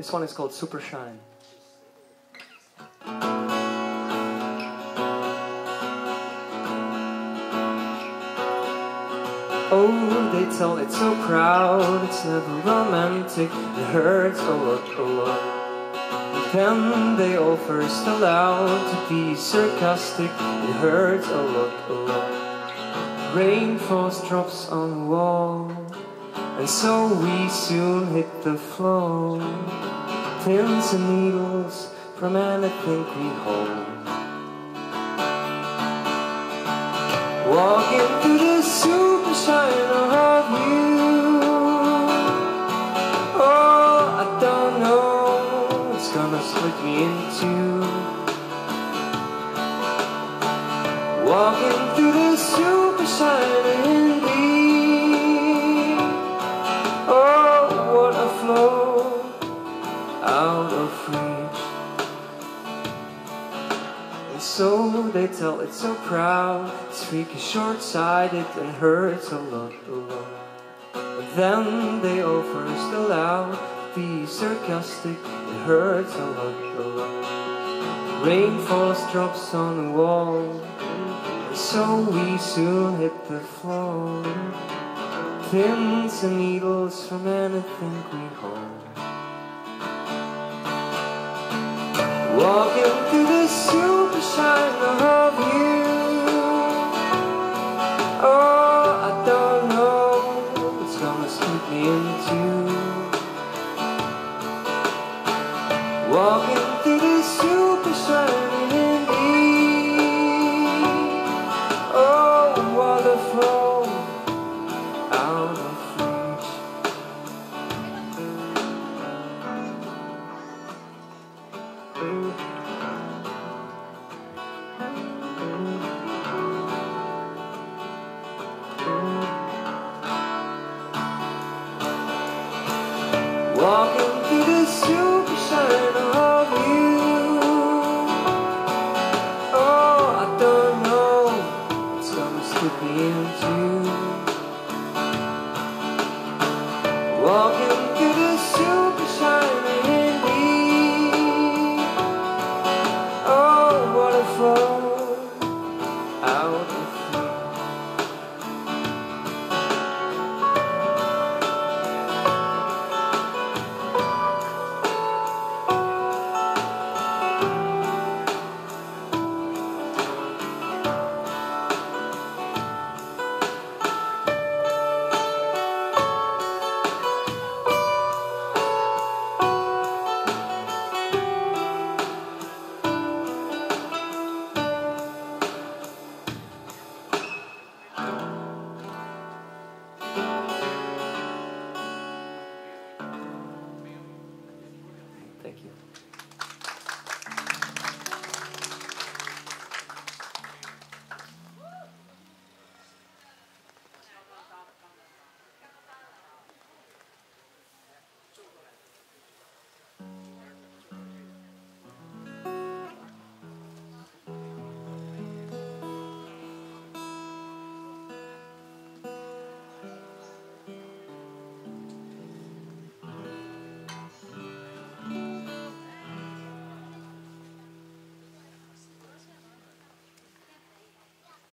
This one is called Super Shine. Oh, they tell it's so proud, it's never romantic, it hurts a lot, a lot. Then they all first allowed to be sarcastic, it hurts a lot, a lot. Rain falls, drops on the wall, and so we soon hit the floor. Pins and needles from anything we hold. Walking through the super shine of you. Oh, I don't know what's gonna split me in two. Walking through the super shine in me. Oh, what a flow out of reach. And so they tell it's so proud, it's freaky short-sighted and hurts a lot, a lot. But then they all first allow to be sarcastic, it hurts a lot, a lot. Rain falls, drops on the wall, and so we soon hit the floor. Pins and needles from anything we hold. Walking through the super shine of you. Oh, I don't know what's gonna split me in two. Walking through the super shine in me. Oh, what a flow out of reach. Walking through the super shine of you. Oh, I don't know what's gonna slip me into. Walking through the super shine in me. Oh, what a flow out of reach.